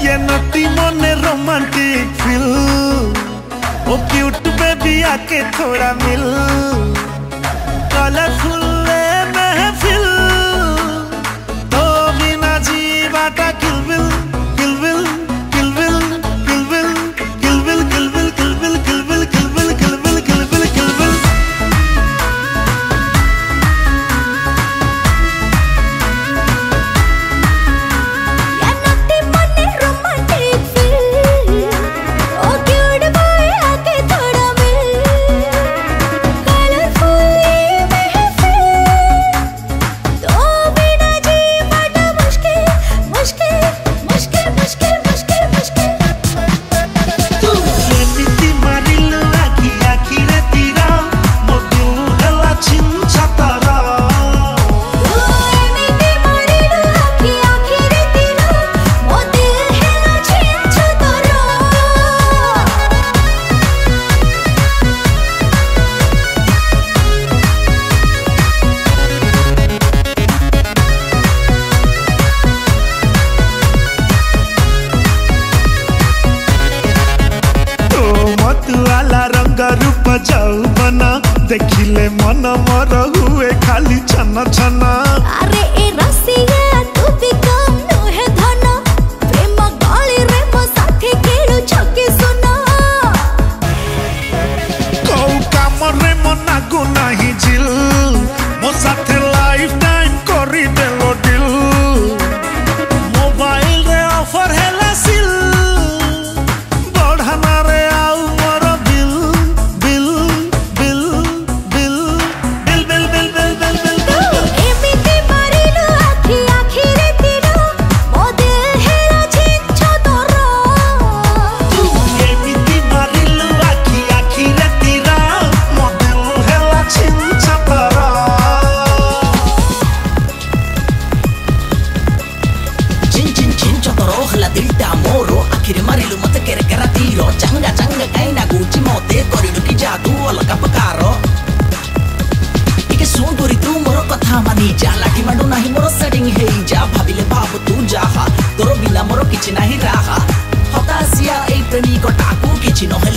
ये नटी मने romantic feel, oh cute baby आके थोड़ा मिल, कलरफुल महफिल, तो बिना जीवाटा किलबिल किलबिल किलबिल किलबिल किलबिल किलबिल किलबिल किलबिल किलबिल किलबिल किलबिल किलबिल। देखिले मन मर हुए खाली छना छना। अरे ए रसिया तू भी कम नुहे धन, प्रेम गाली रे मो साथी केळु छके सुना। कौ काम रे मना गु नाही जिल, मो साथे लाइफ टाइम करी देलो दिल, मोबाइल रे ऑफर हेला सिल, बढ़ाना रे आउ मोर बिल बिल बिल बिल बिल बिल बिल बिल बिल बिल बिल। एमिति मारिलु आखी आखी रे तीरा, मो दिल हेला छिन छतरा। तू एमिति मारिलु आखी आखी रे तीरा, मो दिल हेला छिन छतरा। छिन छिन छिन छतरो हला दिलटा मोरो, आखिर मारिलु मते केरे केरा तीरो, चंगा चंगा काइना गुची मोते करिलु कि जादू अलगा पकारो। टिके सुन गोरी तू मोरो कथा मानी जा, लाठी माडू नाही मोरो सेटिंग हेई जा, भाबिले भाब तू जाहा, तोरो बिना मोरो किछि नाही राहा, हतासिया ए प्रेमी कटाकू किछि नहे